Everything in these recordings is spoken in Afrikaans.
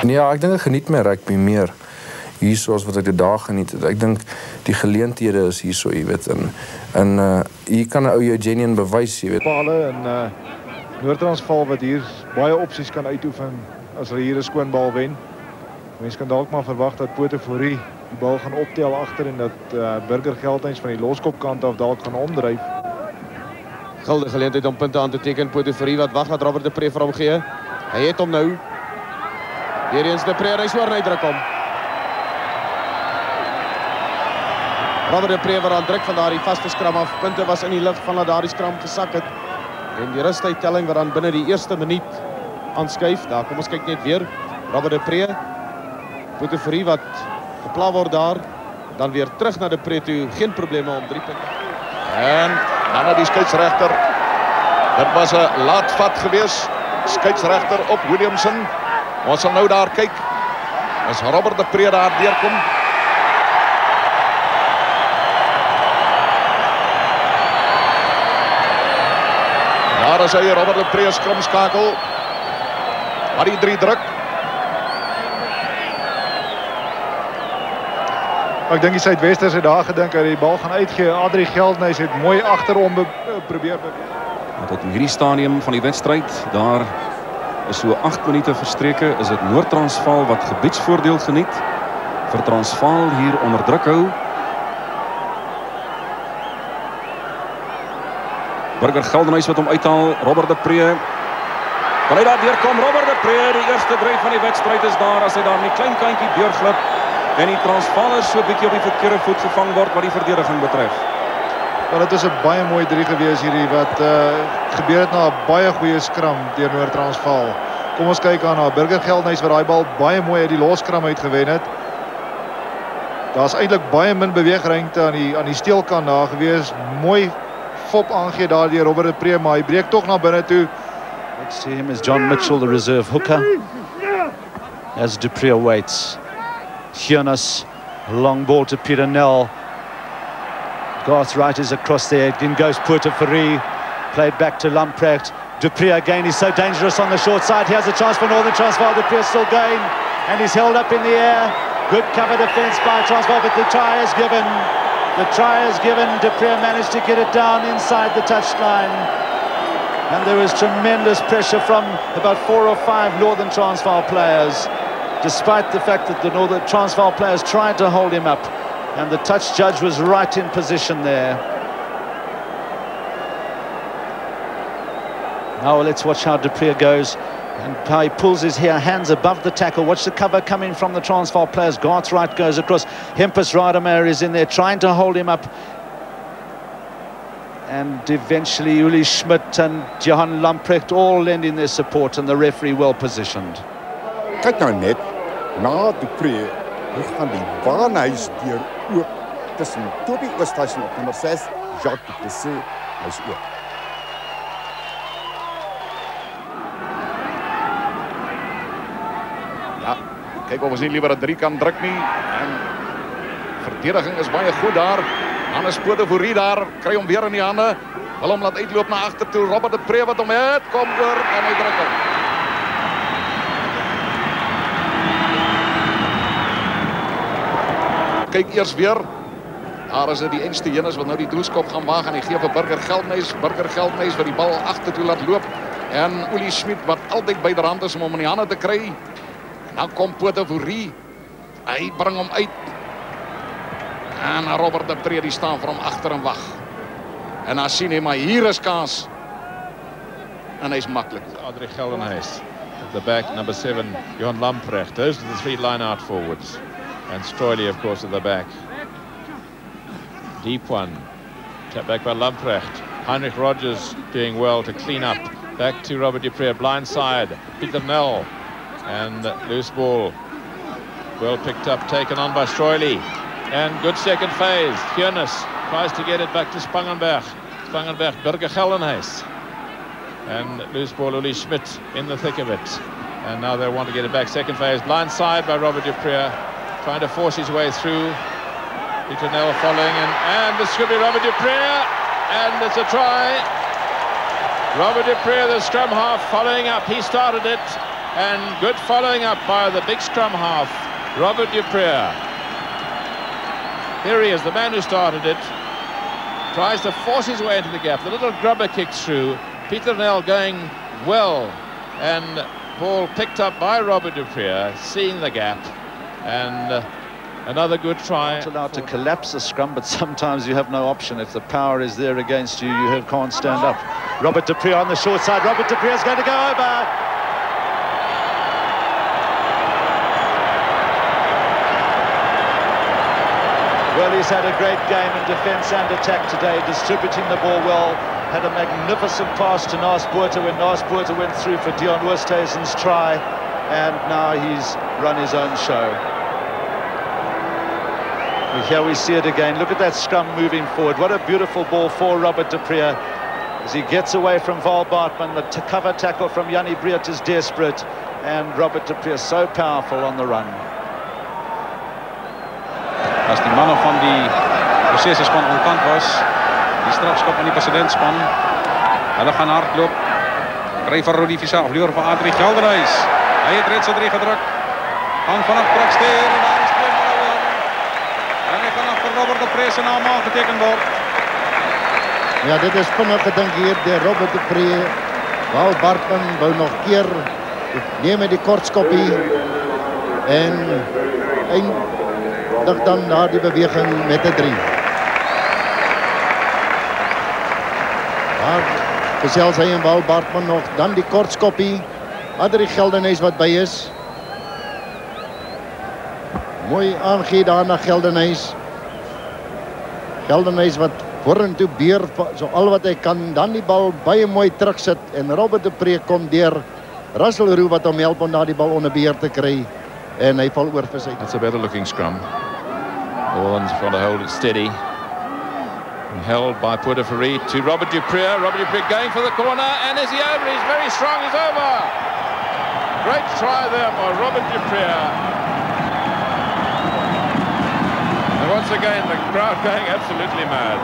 Ja, ek dink ek geniet my rugby meer hier soos wat ek dit daar geniet het. Ek dink die geleenthede is hier so, jy weet, en hier kan 'n ou jou genuine bewys, jy weet. Pale in Northern Transvaal wat hier baie opsies kan uitoefen as hulle hier 'n skoon bal wen. Mense kan dalk maar verwag dat Potchefstroom die bal gaan optel agter en dat Burger Geldhuis van die loskopkant af dalk gaan omdryf. Guldige geleentheid om punte aan te teken. Potchefstroom wat wag dat Robert de Preez vir hom gee. Hy het hom nou. Weer eens de Preez, hy soor en hy druk hom. Robert de Preez wat aan druk van daardie vaste skram af. Punte was in die lug van dat daardie skram gesak het. En die rustuittelling wat dan binne die eerste minuut aanskuif. Daar kom ons kyk net weer. Robert de Preez. Potchefstroom wat gepla word daar. Dan weer terug na de Preez toe. Geen probleme om 3 punte. En dan naar die scheidsrechter. Dat was 'n laatvat geweest. Scheidsrechter op Williamson. Ons sal nou daar kyk. As Robert de Preez daar deurkom. Daar is hy, Robert de Preez skrumskakel. Maar die 3 druk. Ek dink die Suidwesters het daar gedink dat die bal gaan uitgee. Adrie Geldhuis het mooi agterom probeer beweeg. Tot in hierdie stadium van die wedstryd, daar is so 8 minute verstreke, is dit Northern Transvaal wat gebiedsvoordeel geniet. Vir Transvaal hier onder druk hou. Burger Geldhuis wat hom uithaal, Robert de Preez. Kan hy daar deurkom? Robert de Preez, die eerste dryf van die wedstryd is daar as hy daar in die klein kantjie deurglip. En die Transvaalers so 'n bietjie op die verkeerde voet gevang word wat die verdediging betref. Ja, dit is 'n baie mooi 3 gewees hierdie wat gebeur het na 'n baie goeie skram deur Northern Transvaal. Kom ons kyk aan na Burger Geldhuis wat daai bal baie mooi uit die loskram uitgewen het. Daar's eintlik baie min beweegruimte aan die steelkant daar gewees. Mooi fop aangee daar deur Robert de Preez, maar hy breek tog na binne toe. Next to him is John Mitchell, the reserve hooker. As de Preez waits. Joost, long ball to Peter Nel. Garth Wright is across there. In goes Potchefstroom. Played back to Lamprecht. De Preez again. He's so dangerous on the short side. He has a chance for Northern Transvaal. De Preez still going. And he's held up in the air. Good cover defence by Transvaal, but the try is given. The try is given. De Preez managed to get it down inside the touchline. And there was tremendous pressure from about 4 or 5 Northern Transvaal players. Despite the fact that the Northern Transvaal players tried to hold him up. And the touch judge was right in position there. Now let's watch how de Preez goes. And how he pulls his hands above the tackle. Watch the cover coming from the Transvaal players. Garth Wright goes across. Hempus Rademacher is in there trying to hold him up. And eventually Uli Schmidt and Johan Lamprecht all lending their support, and the referee well positioned. Kyk nou net, na de Preez, hoe gaan die baanhuis deur oop tussen Toby Westhuizen op nummer 6, Jacques de Preez, hy's oop. Ja, kyk of ons nie liewer 'n 3 kan druk nie. En verdediging is baie goed daar. Dan is Potchefstroom daar, kry hom weer in die hande. Wil hom laat uitloop na agter toe. Robert de Preez wat hom het, kom oor en hy druk hom. Kyk eers weer. Daar is dit die enigste Jenus wat nou die doelskop gaan waag en hy gee vir Burger Geldhuis. Burger Geldhuis wat die bal agter toe laat loop. En Uli Schmidt wat altyd byderhand is om hom in die hande te kry. Dan kom Potchefstroom. Hy bring hom uit. En Robert de Preez die staan vir hom agter en wag. En dan sien hy maar hier is kans. En hy's maklik. Adrie Geldhuis at the back, number 7, Johan Lamprecht. Those are the 3 line-out forwards. And Stroily, of course, at the back. Deep one. Tap back by Lamprecht. Heinrich Rogers doing well to clean up. Back to Robert de Preez, blind side. Peter Nel. And loose ball. Well picked up, taken on by Stroily. And good second phase. Joost tries to get it back to Spangenberg. Spangenberg, Burger Geldhuis. And loose ball, Uli Schmidt in the thick of it. And now they want to get it back. Second phase, blind side by Robert de Preez. Trying to force his way through. Peter Nel following. And this could be Robert de Preez. And it's a try. Robert de Preez, the scrum half, following up. He started it. and good following up by the big scrum half, Robert du Preez. Here he is, the man who started it. Tries to force his way into the gap. The little grubber kicks through. Peter Nel going well, and ball picked up by Robert du Preez, seeing the gap, and another good try. Not allowed to collapse the scrum, but sometimes you have no option. If the power is there against you, you can't stand up. Robert du Preez on the short side. Robert du Preez is going to go over. Well, he's had a great game in defence and attack today, distributing the ball well. Had a magnificent pass to Naas Botha when Naas Botha went through for Dion Westhuizen's try, and now he's run his own show. Here we see it again. Look at that scrum moving forward. What a beautiful ball for Robert du Preez as he gets away from Val Bartman. The cover tackle from Jannie Breert is desperate, and Robert du Preez so powerful on the run. As die mannen van die processespan ontkant was, die strafskop van die presidentspan, hulle gaan hardloop. Kry vir Rudy Visa, vleuer van Adrie Geldenhuys. Hy het reeds 3 gedruk. Gaan vanaf Praksteer en daar is 2 malle oor. En hy gaan agter Robert du Preez se naam aangeteken word. Ja, dit is vinnig gedink hier deur Robert du Preez. Val Bartman wou nog keer neem met die kortskoppie en dan na die beweging met 'n 3. Maar gesels hy en Val Bartman nog, dan die kortskoppie. Adrie Geldenhuys wat by is. Mooi aangee daar na Geldenhuys. Geldenhuys wat vorentoe beer so al wat hy kan, dan die bal baie mooi terugsit en Robert du Preez kom deur Russell Roux wat hom help om na die bal onder beheer te kry en hy val oor vir sy. That's a better looking scrum. The ones trying to hold it steady. And held by Potchefstroom to Robert du Preez. Robert du Preez going for the corner, and is he over? He's very strong, he's over. Great try there by Robert du Preez. And once again, the crowd going absolutely mad.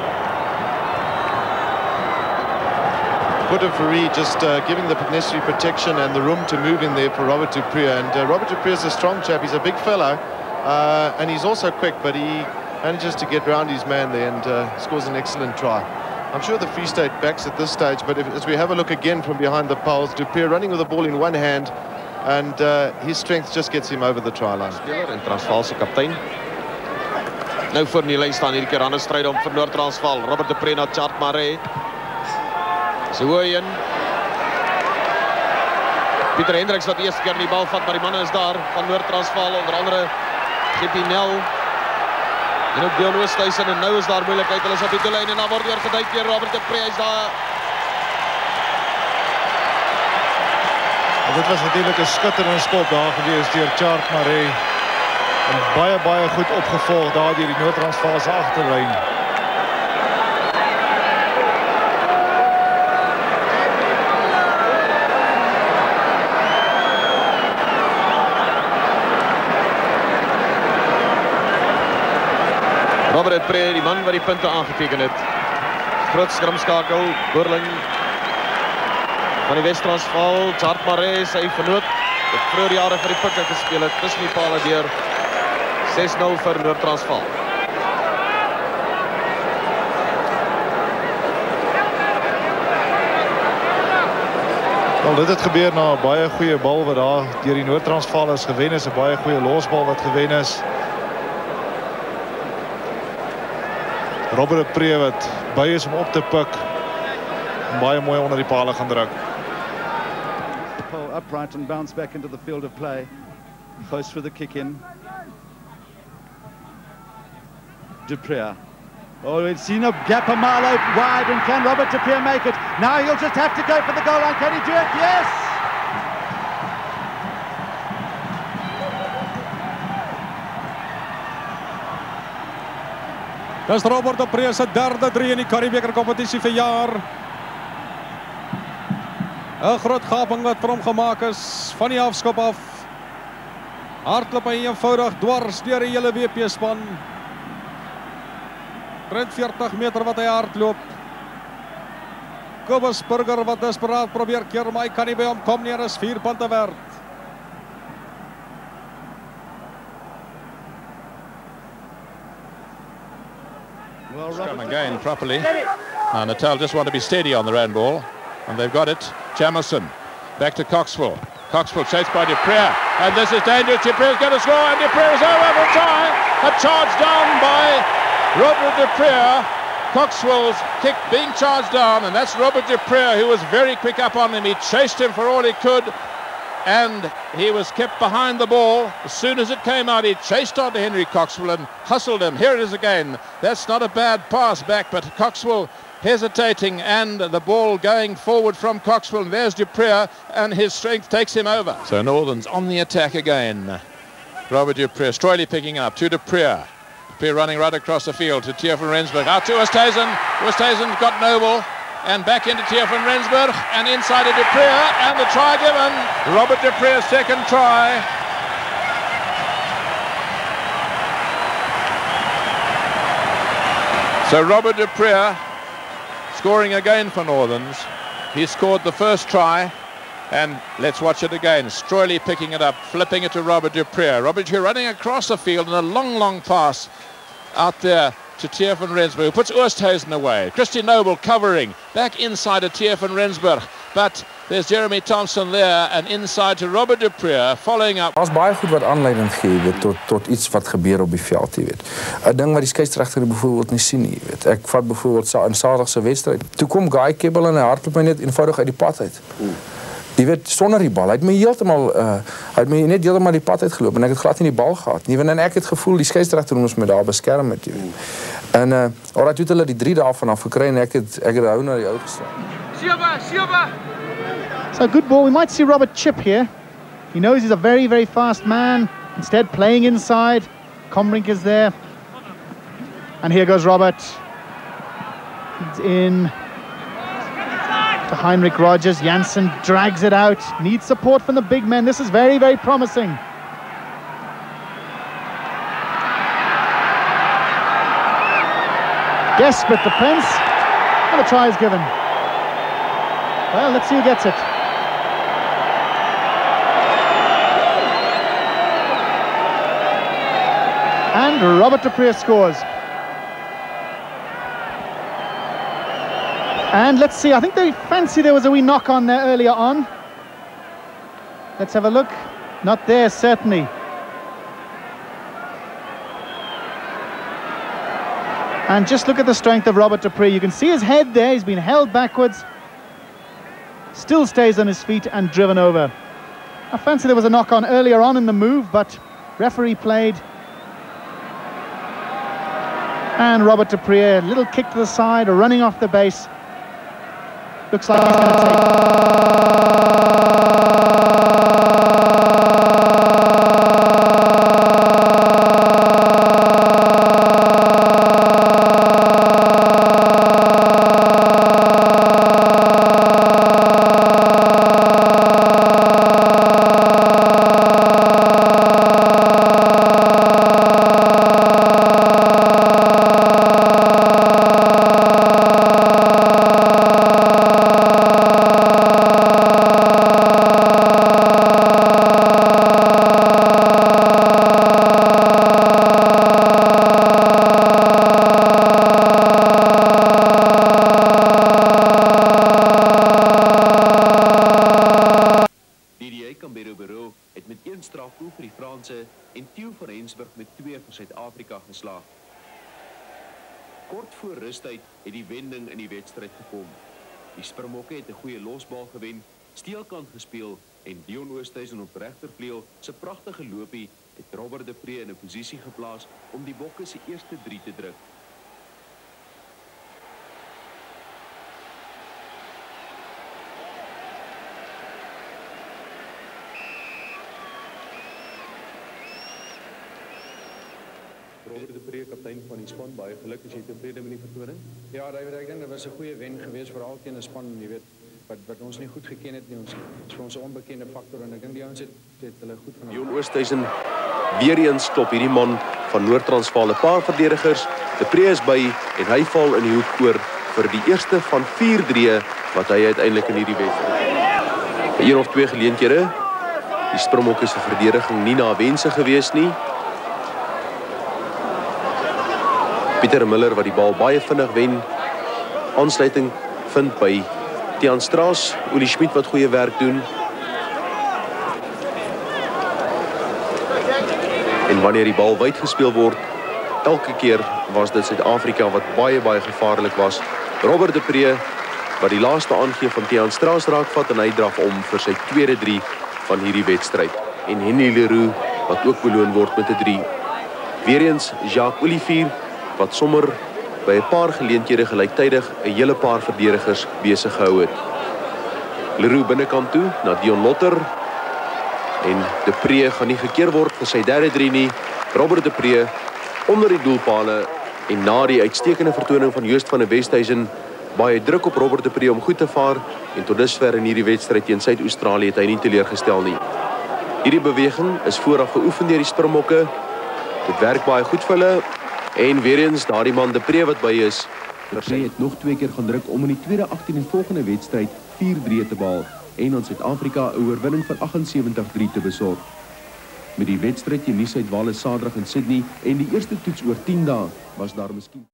Potchefstroom just giving the necessary protection and the room to move in there for Robert du Preez. And Robert du Preez is a strong chap. He's a big fellow, and he's also quick, but he manages to get round his man there and scores an excellent try. I'm sure the Free State backs at this stage, but as we have a look again from behind the poles, du Preez running with the ball in one hand, and his strength just gets him over the try line. Speler en Transvaal se kaptein. Nou voor die lyn staan hierdie keer aan 'n stryd om vir Northern Transvaal. Robert du Preez na Chart Maree. Westhuizen. Pieter Hendriks wat eerste keer die bal vat, maar die manne is daar van Northern Transvaal, onder andere Gippie Nel en ook Dion Westhuizen, en nou is daar moeilikheid. Hulle is op die doellyn en dan word oorgeduik deur Robert du Preez daar. Dit was natuurlijk een schitterende skop daar geweest deur Chart Maree. En baie goed opgevolgd daar deur die Noord-Transvaal se agterlyn. Robert du Preez, die man wat die punte aangeteken het. Groot skrumskakel, Boerling van die West-Transvaal, Chart Maree, sy vernoot, wat vroeger jare vir die pikke gespeel het, tussen die pale deur 6-0 vir Noord-Transvaal. Wel, dit het gebeur na 'n baie goeie bal wat daar deur die Noord-Transvaalers gewen is, 'n baie goeie losbal wat gewen is. Robert du Preez wat by is om op te pik en baie mooi onder die pale gaan druk. Upright and bounce back into the field of play. Close for the kick in. Du Preez. Oh, it's seen a gap a mile out wide, and can Robert du Preez make it? Now he'll just have to go for the goal line. Can he do it? Yes! Dis Robert du Preez se derde 3 in die Karibeker kompetisie vir jaar. 'n Groot gaping wat vir hom gemaak is van die afskop af. Hardloop hy eenvoudig dwars deur die hele WP span. 40 meter wat hy hardloop. Kobus Burger wat desperaat probeer keer, maar hy kan nie by hom kom nie, is 4 punte werd. Scrum again properly. Natal just want to be steady on the round ball, and they've got it. Jamison back to Coxwell. Coxwell chased by Dupree, and this is dangerous. Dupree's going to score, and Dupree is over for try. A charge down by Robert Dupree. Coxwell's kick being charged down, and that's Robert Dupree, who was very quick up on him. He chased him for all he could, and he was kept behind the ball. As soon as it came out, he chased on to Henry Coxwell and hustled him. Here it is again. That's not a bad pass back, but Coxwell hesitating, and the ball going forward from Coxwell. There's Dupree, and his strength takes him over. So Northern's on the attack again. Robert Dupree, Stroily picking up to Dupree. Dupree running right across the field to Tier van Rensburg. Out to Westhuizen. Westhuizen got Noble. And back into Tier van Rensburg. And inside to Dupree. And the try given. Robert Dupree's second try. So Robert Dupree scoring again for Northerns. He scored the first try. And let's watch it again. Stroily picking it up, flipping it to Robert Dupree. Robert Dupree running across the field in a long, long pass out there to Tier van Rensburg, who puts Oosthuizen away. Christy Noble covering, back inside to Tier van Rensburg. But there's Jeremy Thompson there, and inside to Robert Dupree, following up. Daar's baie goed wat aanleiding gee, weet, tot iets wat gebeur op die veld, jy weet. 'n Ding wat die skeieregter byvoorbeeld nie sien nie, weet. Ek vat byvoorbeeld in Saterdag se wedstryd. Toe kom Guy Kebbel en hy hardloop my net eenvoudig uit die pad uit. Jy weet, sonder die bal. Hy het my net heeltemal die pad uitgeloop en ek het glad nie die bal gehad nie. En ek het gevoel die skeieregter moes my daar beskerm het, jy weet. En alraai toe het hulle die 3 daarvan af gekry en ek het hou na die ou geslaan. So good ball. We might see Robert chip here. He knows he's a very, very fast man. Instead playing inside. Combrink is there. And here goes Robert. He's in to Heinrich Rogers. Janssen drags it out. Needs support from the big men. This is very, very promising. Desperate defense. And the try is given. Well, let's see who gets it. And Robert Dupree scores. And let's see, I think they fancy there was a wee knock on there earlier on. Let's have a look. Not there, certainly. And just look at the strength of Robert Dupree. You can see his head there. He's been held backwards. Still stays on his feet and driven over. I fancy there was a knock on earlier on in the move, but referee played. And Robert Dupree, a little kick to the side, running off the base. Looks like he's going to en Theo van Rensburg met 2 vir Suid-Afrika geslaag. Kort voor rustyd het die wending in die wedstryd gekom. Die Springbokke het 'n goeie losbal gewen, steelkant gespeel en Dion Oosthuizen op regtervleuel se pragtige loopie het Robert Dupree in 'n posisie geplaas om die Bokke se eerste 3 te druk. Robert Dupree, kaptein van die span, baie geluk as jy tevrede met die vertoning. Ja, David, ek dink dit was 'n goeie wen geweest veral teen 'n span, jy weet, wat ons nie goed geken het nie. Ons is vir ons 'n onbekende faktor en ek dink die ouens het hulle goed van. Dion Oosthuizen weer eens klop hierdie man van Northern Transvaal 'n paar verdedigers. Preez is by en hy val in die hoek oor vir die eerste van 4 drieë wat hy uiteindelik in hierdie wedstryd. 1 of 2 geleenthede. Die Springbokke se verdediging nie na wense gewees nie. Pieter Miller wat die bal baie vinnig wen. Aansluiting vind by Tiaan Straas. Ulie Schmidt wat goeie werk doen. En wanneer die bal wyd gespeel word, elke keer was dit Suid-Afrika wat baie gevaarlik was. Robert de Preez wat die laaste aangee van Tiaan Straas raakvat en hy draf om vir sy tweede 3 van hierdie wedstryd. En Henny Leroux wat ook beloon word met 'n 3. Weereens Jacques Olivier wat sommer by 'n paar geleenthede gelyktydig 'n hele paar verdedigers besig gehou het. Leroux binnekant toe na Dion Lotter. En de Preez gaan nie gekeer word vir sy derde 3 nie. Robert de Preez onder die doelpale en na die uitstekende vertoning van Joost van die Westhuizen baie druk op Robert de Preez om goed te vaar en tot dusver in hierdie wedstryd teen Suid-Australië het hy nie teleurgestel nie. Hierdie beweging is vooraf geoefen deur die Springbokke. Dit werk baie goed vir hulle en weer eens daardie man de Preez wat by is. De Preez het nog 2 keer gaan druk om in die tweede agtereenvolgende wedstryd 4-3 te behaal en aan Suid-Afrika 'n oorwinning van 78-3 te besorg. Met die wedstryd teen Northern Transvaal Saterdag in Sydney en die eerste toets oor 10 dae was daar miskien